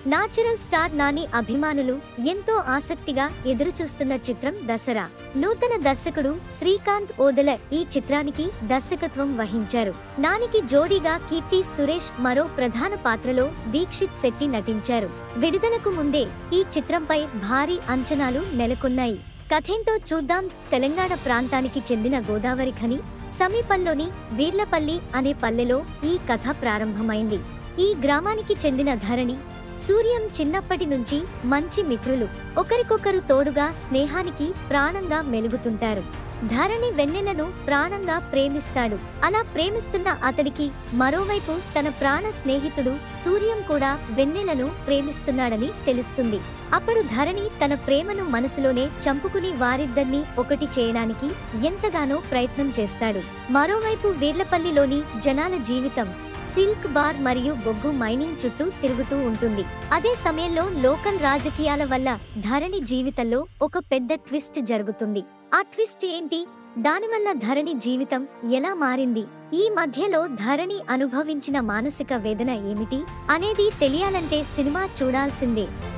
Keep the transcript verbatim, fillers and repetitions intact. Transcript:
Natural star Nani అభిమానులు ఎంతో ఆసక్తిగా ఎదురుచూస్తున్న చిత్రం దసరా. నూతన దర్శకుడు శ్రీకాంత్ ఓదెల ఈ చిత్రానికి దర్శకత్వం వహించారు. నానికి జోడీగా కీర్తి సురేష్, మరో ప్రధాన పాత్రలో దీక్షిత్ శెట్టి నటించారు. విడుదలకు ముందే ఈ చిత్రంపై భారీ అంచనాలు నెలకొన్నాయి. కథేంటో చూద్దాం. తెలంగాణ ప్రాంతానికి చెందిన గోదావరి ఖని సమీపంలోని వీర్లపల్లి అనే పల్లెలో ఈ కథ ప్రారంభమైంది. ఈ గ్రామానికి చెందిన ధరణి, సూర్యం చిన్నప్పటి నుంచి మంచి మిత్రులు. ఒకరికొకరు తోడుగా స్నేహానికి ప్రాణంగా మెలుగుతుంటారు. ధరణి వెన్నెలను ప్రాణంగా ప్రేమిస్తాడు. అలా ప్రేమిస్తున్న అతడికి మరోవైపు తన ప్రాణ స్నేహితుడు సూర్యం కూడా వెన్నెలను ప్రేమిస్తున్నాడని తెలుస్తుంది. అప్పుడు ధరణి తన ప్రేమను మనసులోనే చంపుకుని వారిద్దరినీ ఒకటి చేయడానికి ఎంతగానో ప్రయత్నం చేస్తాడు. మరోవైపు వీర్లపల్లిలోని జనాల జీవితం సిల్క్ బార్ మరియు బొగ్గు మైనింగ్ చుట్టూ తిరుగుతూ ఉంటుంది. అదే సమయంలో లోకల్ రాజకీయాల వల్ల ధరణి జీవితంలో ఒక పెద్ద ట్విస్ట్ జరుగుతుంది. ఆ ట్విస్ట్ ఏంటి? దానివల్ల ధరణి జీవితం ఎలా మారింది? ఈ మధ్యలో ధరణి అనుభవించిన మానసిక వేదన ఏమిటి అనేది తెలియాలంటే సినిమా చూడాల్సిందే.